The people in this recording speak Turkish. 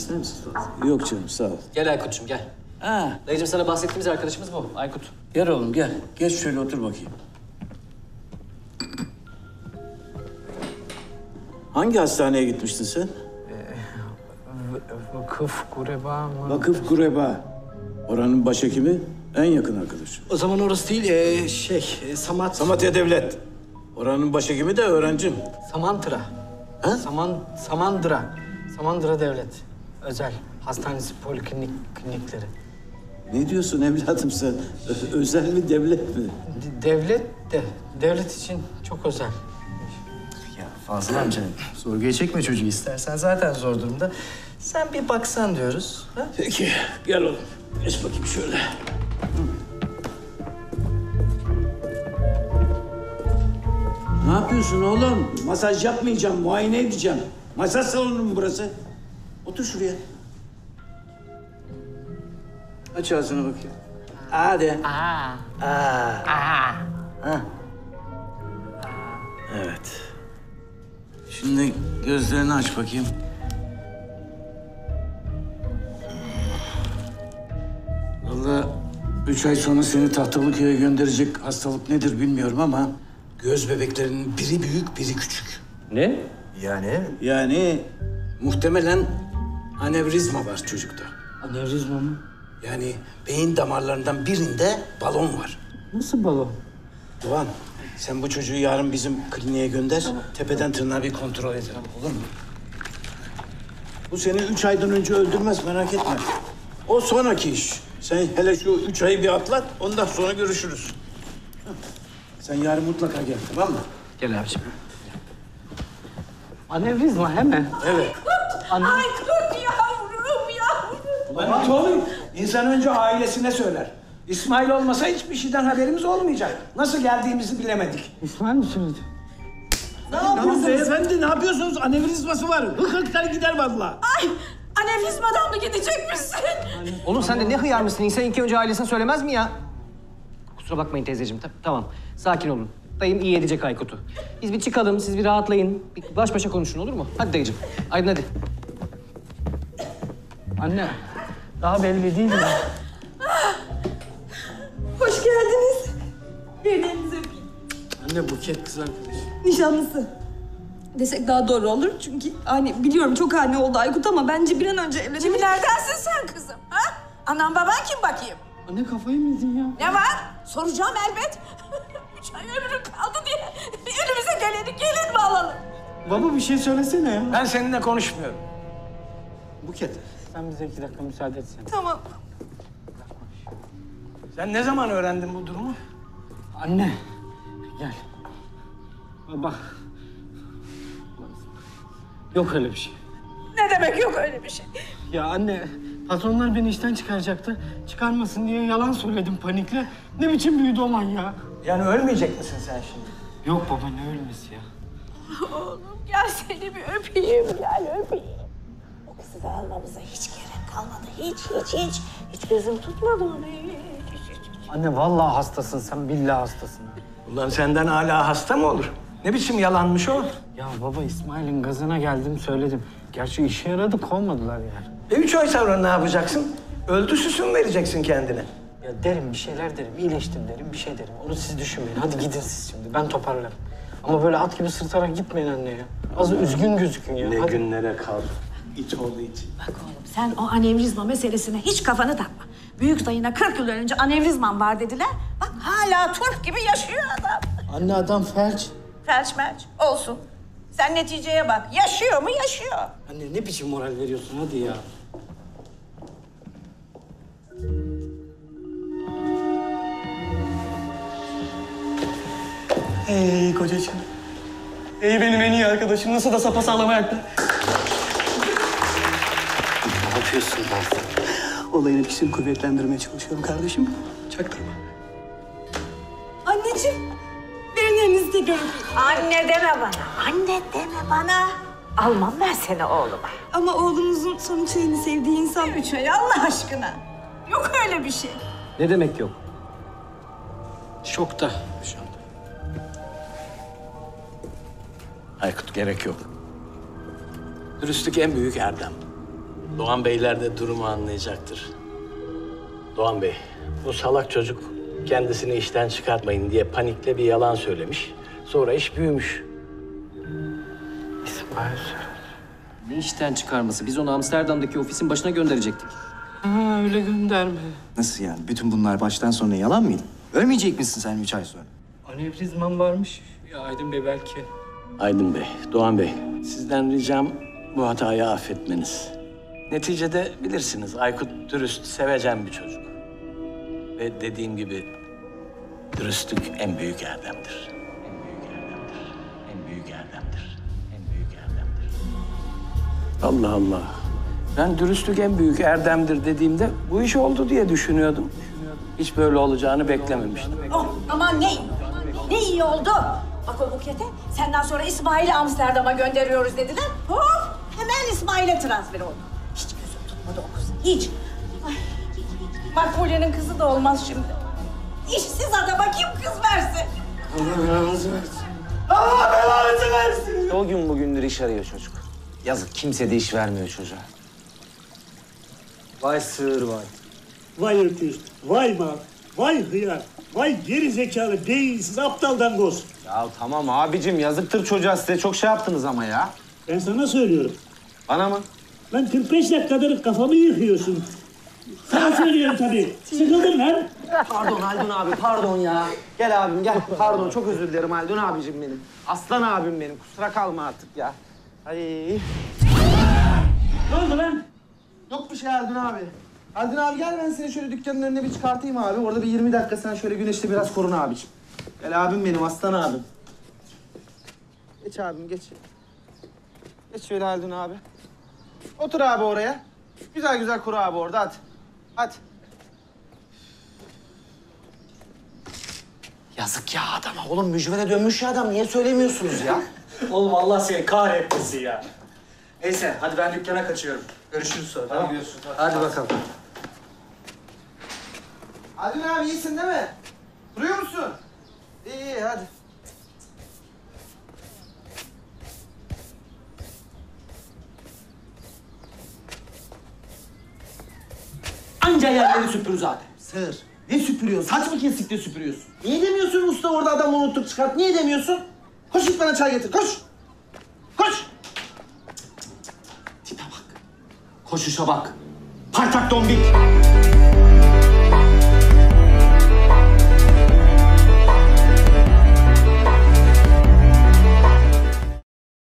ister misin fazla? Yok canım, sağ ol. Gel Aykut'cum gel. Ha, Dayıcım sana bahsettiğimiz arkadaşımız bu, Aykut. gel oğlum gel. Geç şöyle otur bakayım. Hangi hastaneye gitmiştin sen? Vakıf Gureba mı? Vakıf Gureba. Oranın başhekimi en yakın arkadaşı. O zaman orası değil, Samat... Samatya Devlet. Oranın başhekimi de öğrencim. Samantıra. Ha? Samandıra. Samandıra Devlet. Özel. Hastanesi, klinikleri. Ne diyorsun evladım sen? Özel mi, devlet mi? Devlet de. Devlet için çok özel. Ya Fazıl amca, sorguya çekme çocuğu istersen. Zaten zor durumda. Sen bir baksan diyoruz. Ha? Peki, gel oğlum. Geç bakayım şöyle. Ne yapıyorsun oğlum? Masaj yapmayacağım, muayene edeceğim. Masaj salonu mu burası? Otur şuraya. Aç ağzını bakayım. Hadi. Ha. Evet. Şimdi gözlerini aç bakayım. Vallahi 3 ay sonra seni Tahtalıköy'e gönderecek hastalık nedir bilmiyorum ama göz bebeklerinin biri büyük, biri küçük. Ne? Yani muhtemelen anevrizma var çocukta. Anevrizma mı? Yani beyin damarlarından birinde balon var. Nasıl balon? Doğan, sen bu çocuğu yarın bizim kliniğe gönder. Tepeden tırnağa bir kontrol edelim, olur mu? Bu seni 3 aydan önce öldürmez, merak etme. O sonraki iş. Sen hele şu 3 ayı bir atlat, ondan sonra görüşürüz. Sen yarın mutlaka gel, tamam mı? Gel abiciğim. Anevrizma hemen. Evet. Aykut yavrum. Ulan oğlum, insan önce ailesine söyler. İsmail olmasa hiçbir şeyden haberimiz olmayacak. Nasıl geldiğimizi bilemedik. İsmail mi söyledi? Ne yapıyorsunuz? Beyefendi ne yapıyorsunuz? Anevrizması var. Hıkıklar gider vallahi. Ay anevrizmadan mı gidecekmişsin? Oğlum sen de ne hıyar mısın? İnsan ilk önce ailesine söylemez mi ya? Kusura bakmayın teyzeciğim. Tamam, sakin olun. Dayım iyi edecek Aykut'u. Biz bir çıkalım, siz bir rahatlayın. Bir baş başa konuşun, olur mu? Hadi dayıcığım. Aydın hadi. Anne, daha belli değil mi? Hoş geldiniz. Birbirinizi öpeyim. Anne Buket kız arkadaş. Nişanlısı. Desek daha doğru olur çünkü hani biliyorum çok hane oldu Aykut ama bence bir an önce evlenelim. Kimlerdensin sen kızım? Ha? Anan baban kim bakayım? Anne kafayı mı yedin ya? Ne var? Soracağım elbet. 3 ay ömrüm kaldı diye önümüze gelin mi alalım? Baba bir şey söylesene ya. Ben seninle konuşmuyorum. Buket. Sen bize 2 dakika müsaade etsene. Tamam. Sen ne zaman öğrendin bu durumu? Anne, gel. Baba. Yok öyle bir şey. Ne demek yok öyle bir şey? Ya anne, patronlar beni işten çıkaracaktı. Çıkarmasın diye yalan söyledim panikle. Ne biçim büyüdü olan ya? Yani ölmeyecek misin sen şimdi? Yok baba, ne ölmesi ya? Oğlum gel seni bir öpeyim, gel öpeyim. O kızı da almamıza hiç gerek kalmadı. Hiç. Hiç gözüm tutmadı onu. Hiç. Anne vallahi hastasın sen, billahi hastasın. Ulan senden hala hasta mı olur? Ne biçim yalanmış o? Ya baba İsmail'in gazına geldim söyledim. Gerçi işe yaradı, kovmadılar yani. 3 ay sonra ne yapacaksın? Öldü süsün vereceksin kendine. Ya derim bir şeyler derim, iyileştim derim, bir şey derim. Onu siz düşünmeyin. Hadi gidin siz şimdi, ben toparlarım. Ama böyle at gibi sırtarak gitmeyin anne ya. Az üzgün gözükün ya. Hadi. günlere kaldı. İt oğlu it. Bak oğlum sen o anevrizma meselesine hiç kafanı takma. Büyük dayına 40 yıl önce anevrizman var dediler. Bak hala turp gibi yaşıyor adam. Anne adam felç. Felç melç olsun. Sen neticeye bak. Yaşıyor mu? Yaşıyor. Anne ne biçim moral veriyorsun hadi ya. Ey kocacığım. Ey benim en iyi arkadaşım. Nasıl da sapasağlam ayakta. Ne yapıyorsun lan? Olayın etkisini kuvvetlendirmeye çalışıyorum kardeşim. Çaktırma. Anneciğim, verin elinizi tekrar öpeyim. Anne deme bana. Anne deme bana. Almam ben seni oğluma. Ama oğlunuzun son 3 ayını sevdiği insan... 3 ay Allah aşkına. Yok öyle bir şey. Ne demek yok? Şokta şu anda. Aykut gerek yok. Dürüstlük en büyük erdem. Doğan Beyler de durumu anlayacaktır. Doğan Bey, bu salak çocuk kendisini işten çıkartmayın diye panikle bir yalan söylemiş. Sonra iş büyümüş. İsmail. Ne işten çıkarması? Biz onu Amsterdam'daki ofisin başına gönderecektik. Ha, öyle gönderme. Nasıl yani? Bütün bunlar baştan sona yalan mıydı? Ölmeyecek misin sen 3 ay sonra? Anevrizman varmış. Ya Aydın Bey belki. Aydın Bey, Doğan Bey, sizden ricam bu hatayı affetmeniz. Neticede bilirsiniz Aykut dürüst, sevecen bir çocuk. Ve dediğim gibi dürüstlük en büyük erdemdir. En büyük erdemdir. En büyük erdemdir. En büyük erdemdir. Allah Allah. Ben dürüstlük en büyük erdemdir dediğimde bu iş oldu diye düşünüyordum. Hiç böyle olacağını beklememiştim. Oh aman ne iyi. Ne iyi oldu. Bak o Buket'e senden sonra İsmail'i Amsterdam'a gönderiyoruz dediler. Hop hemen İsmail'e transfer oldu. Hiç gözüm tutmadı o kızı. Hiç. Ay, Makbule'nin kızı da olmaz şimdi. İşsiz adama kim kız versin? O gün bugündür iş arıyor çocuk. Yazık kimse de iş vermiyor çocuğa. Vay sığır vay. Vay öküz, vay mal, vay hıyar, vay geri zekalı, beyinsiz, aptaldan goz. Ya tamam abicim yazıktır çocuğa size çok şey yaptınız ama ya. Ben sana söylüyorum. Bana mı? Lan 45 dakikadır kafamı yıkıyorsun. Sana söylüyorum tabii. Sıkıldın lan. Pardon Haldun abi pardon ya. Gel abim gel. Pardon çok özür dilerim Haldun abicim benim. Aslan abim benim. Kusura kalma artık ya. Ay. Ne oldu lan? Yok bir şey Haldun abi. Haldun abi gel ben seni şöyle dükkanın önüne bir çıkartayım abi. Orada bir 20 dakika sen şöyle güneşte biraz korun abiciğim. Gel abim benim aslan abim. Geç abim geç. Geç şöyle Haldun abi. Otur abi oraya. Güzel güzel kuru abi orada hadi. Hadi. Yazık ya adama. Oğlum mücvere dönmüş ya adam. Niye söylemiyorsunuz ya? Oğlum Allah seni kahretmesin ya. Neyse hadi ben dükkana kaçıyorum. Görüşürüz sonra. Tamam. Hadi bakalım. Haldun abi iyisin değil mi? Duruyor musun? İyi iyi hadi. Anca yerleri süpür zaten. Sığır. Ne süpürüyorsun? Saç mı kesikte süpürüyorsun? Niye demiyorsun usta orada adamı unuttuk çıkart? Niye demiyorsun? Koş git bana çay getir koş. Koş. Tipe bak. Koşuşa bak. Paytak dombik.